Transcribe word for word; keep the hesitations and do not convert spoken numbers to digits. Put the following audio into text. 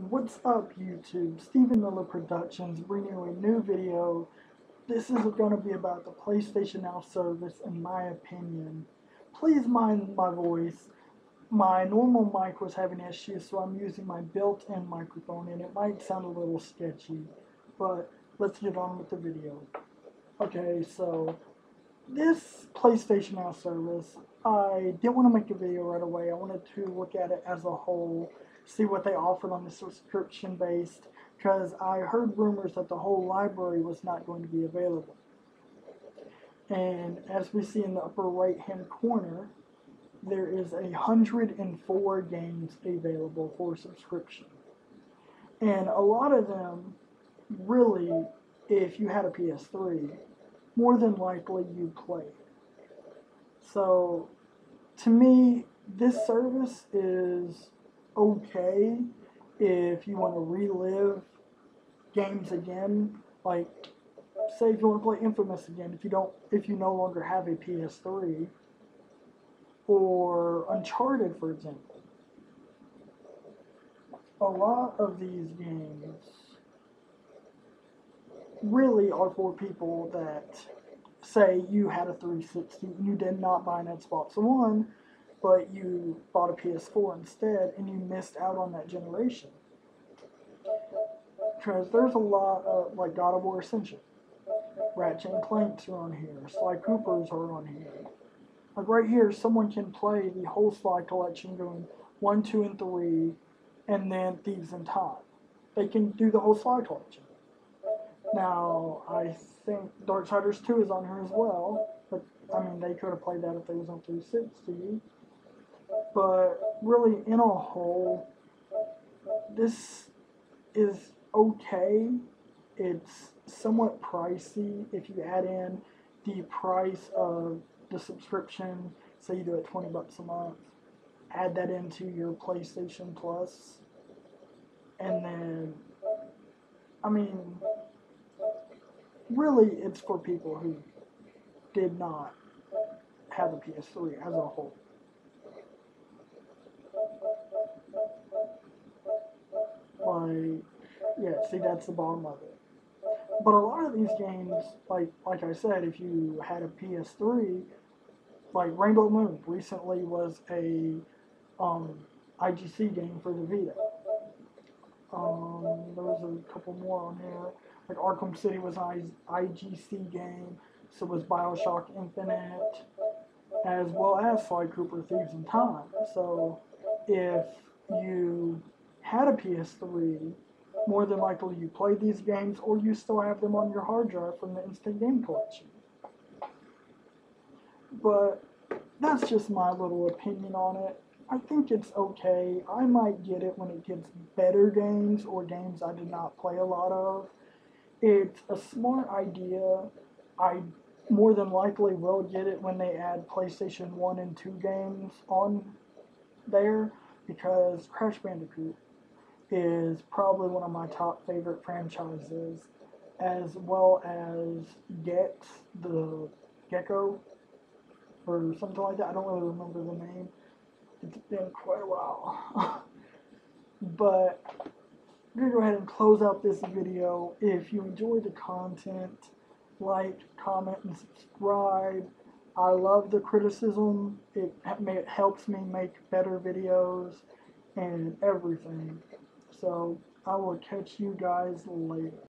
What's up, YouTube? Stephen Miller Productions bringing you a new video. This is going to be about the PlayStation Now service, in my opinion. Please mind my voice. My normal mic was having issues, so I'm using my built-in microphone, and it might sound a little sketchy, but let's get on with the video. Okay, so this PlayStation Now service, I didn't want to make a video right away. I wanted to look at it as a whole, see what they offered on the subscription based, because I heard rumors that the whole library was not going to be available. And as we see in the upper right hand corner, there is a hundred and four games available for subscription. And a lot of them, really, if you had a P S three, more than likely you played. So, to me, this service is okay if you want to relive games again. Like, say if you want to play Infamous again, if you don't, if you no longer have a P S three, or Uncharted, for example. A lot of these games really are for people that say you had a three sixty and you did not buy an Xbox One, but you bought a P S four instead and you missed out on that generation. Because there's a lot of, like, God of War Ascension, Ratchet and Clanks are on here, Sly Coopers are on here. Like right here, someone can play the whole Sly collection going one, two, and three, and then Thieves in Time. They can do the whole Sly collection. Now, I think Darksiders two is on here as well, but I mean, they could have played that if they was on three sixty. But really, in a whole, this is okay. It's somewhat pricey if you add in the price of the subscription. Say you do it twenty bucks a month, add that into your PlayStation Plus, and then, I mean, really, it's for people who did not have a P S three as a whole. Like, yeah, see, that's the bottom of it. But a lot of these games, like like I said, if you had a P S three, like Rainbow Moon recently was a um, I G C game for the Vita. Um, there was a couple more on here. Like Arkham City was an I G C game, so was Bioshock Infinite, as well as Sly Cooper Thieves in Time. So if you had a P S three, more than likely you played these games, or you still have them on your hard drive from the Instant Game Collection. But that's just my little opinion on it. I think it's okay. I might get it when it gets better games or games I did not play a lot of. It's a smart idea. I more than likely will get it when they add PlayStation one and two games on there, because Crash Bandicoot is probably one of my top favorite franchises, as well as Gex, the Gecko, or something like that. I don't really remember the name. It's been quite a while. But I'm going to go ahead and close out this video. If you enjoy the content, like, comment, and subscribe. I love the criticism. It, it helps me make better videos and everything. So I will catch you guys later.